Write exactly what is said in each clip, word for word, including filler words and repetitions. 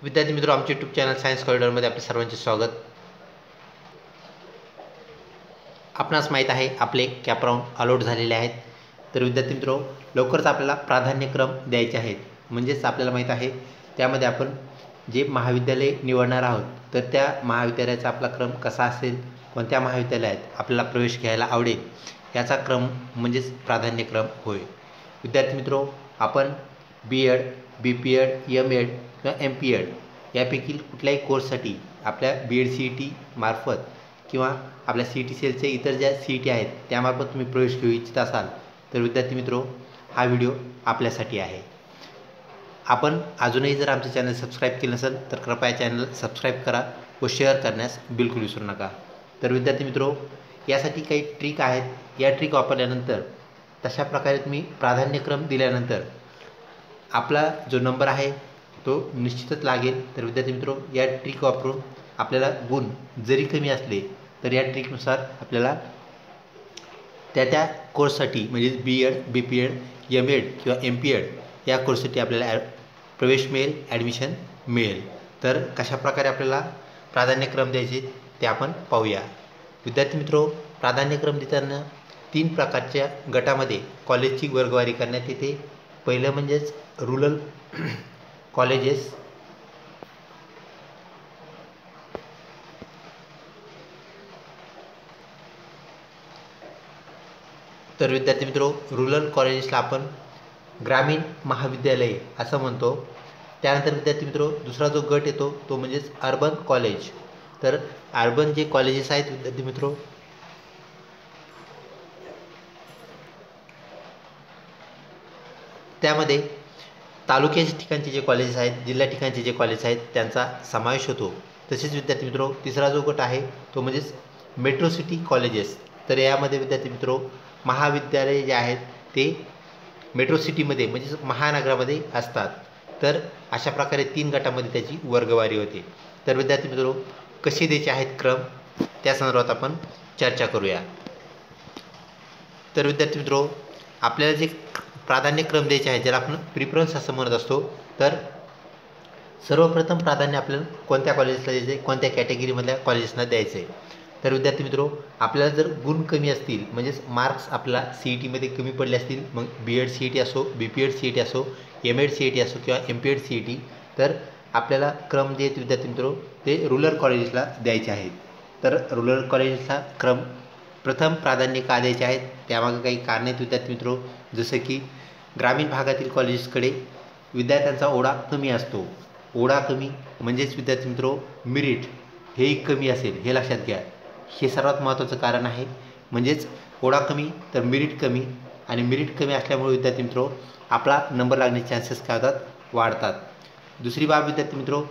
विद्यार्थी मित्रों, आमचे यूट्यूब चॅनल सायन्स कॉरिडॉरमध्ये आपले सर्वांचे स्वागत। आपणास माहीत आहे आपले कॅप राऊंड अलॉट झालेले आहेत। तर विद्यार्थी मित्रों, लवकरच आपल्याला प्राधान्यक्रम द्यायचे आहेत। म्हणजेच आपल्याला माहीत आहे त्यामध्ये आपण जे महाविद्यालय निवडणार आहोत तर त्या महाविद्यालयाचा आपला क्रम कसा असेल, कोणत्या महाविद्यालयात आपल्याला प्रवेश घ्यायला आवडेल याचा क्रम म्हणजेच प्राधान्यक्रम होय। विद्यार्थी मित्रों, आपण B Ed, B P Ed, M Ed किंवा एम पी एड यापैकी कुठल्याही कोर्ससाठी आपल्या B Ed C E T मार्फत किंवा आपल्या सी ई टी सेलचे इतर ज्या सी ई टी आहेत त्यामार्फत तुम्ही प्रवेश घेऊ इच्छित असाल तर विद्यार्थी मित्रों, हा व्हिडिओ आपल्यासाठी आहे। आपण अजूनही जर आमचे चॅनल सबस्क्राईब केले नसेल तर कृपया चॅनल सबस्क्राईब करा व शेअर करण्यास बिलकुल विसरू नका। तर विद्यार्थी मित्रों, यासाठी काही ट्रिक आहेत। या ट्रिक वापरल्यानंतर तशा प्रकारे तुम्ही प्राधान्यक्रम दिल्यानंतर आपला जो नंबर आहे तो निश्चितच लागेल। तर विद्यार्थी मित्रों, या ट्रिक वापरून आपल्याला गुण जरी कमी असले तर या ट्रिकनुसार आपल्याला त्या त्या कोर्ससाठी म्हणजे B Ed, B P Ed, M Ed किंवा एम पी एड या कोर्ससाठी आपल्याला प्रवेश मिळेल, ॲडमिशन मिळेल। तर कशा प्रकारे आपल्याला प्राधान्यक्रम द्यायचे ते आपण पाहूया। विद्यार्थी मित्रों, प्राधान्यक्रम देताना तीन प्रकारच्या गटामध्ये कॉलेजची वर्गवारी करण्यात येते। पहिलं म्हणजेच रूरल कॉलेजेस, तर विद्यार्थी मित्रों, रूरल कॉलेजेसला आपण ग्रामीण महाविद्यालय असं म्हणतो। त्यानंतर विद्यार्थी मित्रों, दुसरा जो गट येतो तो म्हणजेच अर्बन कॉलेज। तर अर्बन जे कॉलेजेस आहेत विद्यार्थी मित्रों, त्यामध्ये तालुक्याच्या ठिकाणचे जे कॉलेजेस आहेत, जिल्हा ठिकाणचे जे कॉलेज आहेत त्यांचा समावेश होतो। तसेच विद्यार्थी मित्रों, तिसरा जो गट आहे तो म्हणजेच मेट्रो सिटी कॉलेजेस। तर यामध्ये विद्यार्थी मित्रों, महाविद्यालय जे आहेत ते मेट्रो सिटीमध्ये म्हणजेच महानगरामध्ये असतात। तर अशा प्रकारे तीन गटामध्ये त्याची वर्गवारी होते। तर विद्यार्थी मित्रों, कसे द्यायचे आहेत क्रम त्या संदर्भात आपण चर्चा करूया। तर विद्यार्थी मित्रों, आपल्याला जे प्राधान्यक्रम द्यायचे आहे ज्याला आपण प्रिफरन्स असं म्हणत असतो, तर सर्वप्रथम प्राधान्य आपल्याला कोणत्या कॉलेजला द्यायचे, कोणत्या कॅटेगरीमधल्या कॉलेजेसना द्यायचं आहे। तर विद्यार्थी मित्रों, आपल्याला जर गुण कमी असतील म्हणजेच मार्क्स आपल्याला सी ई टीमध्ये कमी पडले असतील, मग B Ed C E T असो, B P Ed C E T असो, M Ed C E T असो किंवा M P Ed C E T, तर आपल्याला क्रम जे आहेत विद्यार्थी मित्रों ते रूरल कॉलेजेसला द्यायचे आहेत। तर रूरल कॉलेजेसला क्रम प्रथम प्राधान्य का द्यायचे आहेत त्यामागे काही कारणे आहेत विद्यार्थी मित्रों। जसं की ग्रामीण भागातील कॉलेजेसकडे विद्यार्थ्यांचा ओढा कमी असतो। ओढा कमी म्हणजेच विद्यार्थी मित्रों मेरिट हेही कमी असेल, हे लक्षात घ्या। हे सर्वात महत्त्वाचं कारण आहे। म्हणजेच ओढा कमी तर मेरिट कमी, आणि मेरिट कमी असल्यामुळे विद्यार्थी मित्रों आपला नंबर लागण्याचे चान्सेस काय होतात, वाढतात। दुसरी बाब विद्यार्थी मित्रों,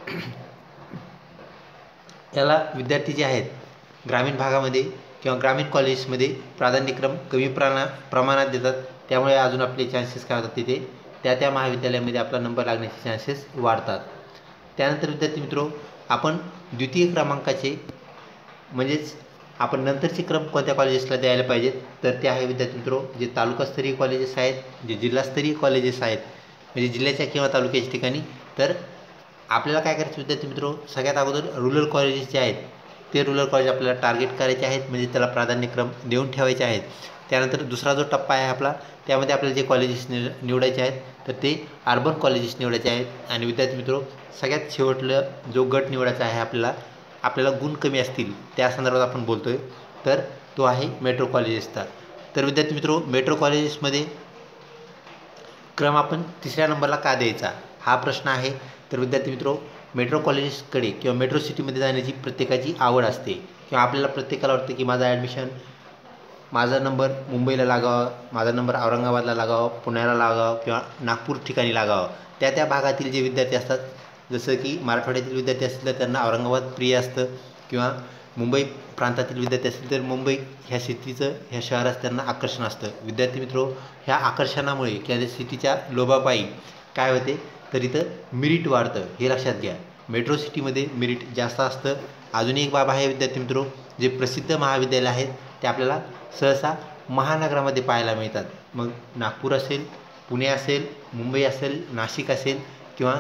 याला विद्यार्थी जे आहेत ग्रामीण भागामध्ये किंवा ग्रामीण कॉलेजमध्ये प्राधान्यक्रम कमी प्रणा प्रमाणात देतात, त्यामुळे अजून आपले चान्सेस काय होतात तिथे त्या त्या महाविद्यालयामध्ये आपला नंबर लागण्याचे चान्सेस वाढतात। त्यानंतर विद्यार्थी मित्रों, आपण द्वितीय क्रमांकाचे म्हणजेच आपण नंतरचे क्रम कोणत्या कॉलेजेसला द्यायला पाहिजेत तर ते आहे विद्यार्थी मित्रों जे तालुकास्तरीय कॉलेजेस आहेत, जे जिल्हास्तरीय कॉलेजेस आहेत म्हणजे जिल्ह्याच्या किंवा तालुक्याच्या ठिकाणी। तर आपल्याला काय करायचं विद्यार्थी मित्रों, सगळ्यात अगोदर रूरल कॉलेजेस जे आहेत ते रूरल कॉलेज आपल्याला टार्गेट करायचे आहेत, म्हणजे त्याला प्राधान्यक्रम देऊन ठेवायचे आहेत। त्यानंतर दुसरा जो टप्पा आहे आपला, त्यामध्ये आपल्याला जे कॉलेजेस निवडायचे आहेत तर ते अर्बन कॉलेजेस निवडायचे आहेत। आणि विद्यार्थी मित्रों, सगळ्यात शेवटलं जो गट निवडायचा आहे आपल्याला आपल्याला गुण कमी असतील त्या संदर्भात आपण बोलतोय, तर तो आहे मेट्रो कॉलेजेसचा। तर विद्यार्थी मित्रों, मेट्रो कॉलेजेसमध्ये क्रम आपण तिसऱ्या नंबरला का द्यायचा हा प्रश्न आहे। तर विद्यार्थी मित्रों, मेट्रो कॉलेजेसकडे किंवा मेट्रो सिटीमध्ये जाण्याची प्रत्येकाची आवड असते किंवा आपल्याला प्रत्येकाला वाटते की माझा ॲडमिशन माझा नंबर मुंबईला लागावा, माझा नंबर औरंगाबादला लागावा, पुण्याला लागावा किंवा नागपूर ठिकाणी लागावा। त्या त्या भागातील जे विद्यार्थी असतात, जसं की मराठवाड्यातील विद्यार्थी असतील तर त्यांना औरंगाबाद प्रिय असतं, किंवा मुंबई प्रांतातील विद्यार्थी असतील तर मुंबई ह्या सिटीचं ह्या शहराचं त्यांना आकर्षण असतं। विद्यार्थी मित्रों, ह्या आकर्षणामुळे किंवा त्या सिटीच्या लोभापायी काय होते तर इथं मेरिट वाढतं, हे लक्षात घ्या। मेट्रो सिटीमध्ये मेरिट जास्त असतं। अजून एक बाब आहे विद्यार्थी मित्रों, जे प्रसिद्ध महाविद्यालय आहेत ते आपल्याला सहसा महानगरामध्ये पाहायला मिळतात। मग नागपूर असेल, पुणे असेल, मुंबई असेल, नाशिक असेल किंवा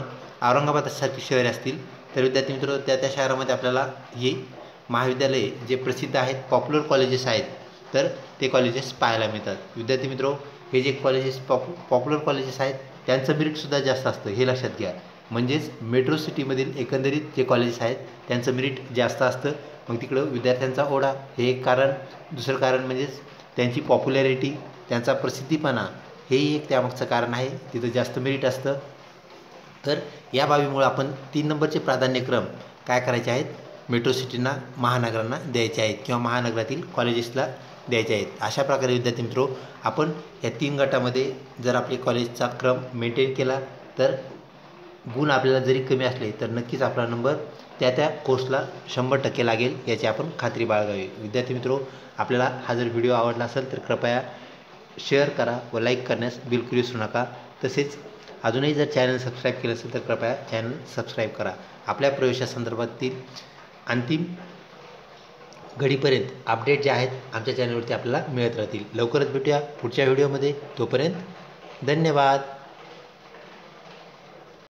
औरंगाबादसारखी शहरे असतील तर विद्यार्थी मित्र त्या त्या शहरामध्ये आपल्याला ही महाविद्यालये जे प्रसिद्ध आहेत, पॉप्युलर कॉलेजेस आहेत, तर ते कॉलेजेस पाहायला मिळतात. विद्यार्थी मित्रो, हे जे कॉलेजेस पॉप पॉप्युलर कॉलेजेस आहेत त्यांचं मेरिटसुद्धा जास्त असतं, हे लक्षात घ्या. म्हणजेच मेट्रो सिटीमधील एकंदरीत जे कॉलेजेस आहेत त्यांचं मेरिट जास्त असतं. मग तिकडं विद्यार्थ्यांचा ओढा हे एक कारण. दुसरं कारण म्हणजेच त्यांची पॉप्युलॅरिटी, त्यांचा प्रसिद्धीपणा, हेही एक त्यामागचं कारण आहे. तिथं जास्त मेरिट असतं. तर या बाबीमुळे आपण तीन नंबरचे प्राधान्यक्रम काय करायचे आहेत, मेट्रो सिटींना, महानगरांना द्यायचे आहेत किंवा महानगरातील कॉलेजेसला द्यायचे आहेत. अशा प्रकारे विद्यार्थी मित्रो आपण या तीन गटामध्ये जर आपले कॉलेजचा क्रम मेंटेन केला तर गुण आपल्याला जरी कमी असले तर नक्कीच आपला नंबर त्या त्या कोर्सला शंभर टक्के लागेल याची आपण खात्री बाळगावी. विद्यार्थी मित्रो, आपल्याला हा जर व्हिडिओ आवडला असेल तर कृपया शेअर करा व लाईक करण्यास बिलकुल विसरू नका. तसेच अजूनही जर चॅनल सबस्क्राईब केलं असेल तर कृपया चॅनल सबस्क्राईब करा. आपल्या प्रवेशासंदर्भातील अंतिम घडीपर्यंत अपडेट जे आहेत आमच्या चॅनलवरती आपल्याला मिळत राहतील. लवकरच भेटूया पुढच्या व्हिडिओमध्ये. तोपर्यंत धन्यवाद.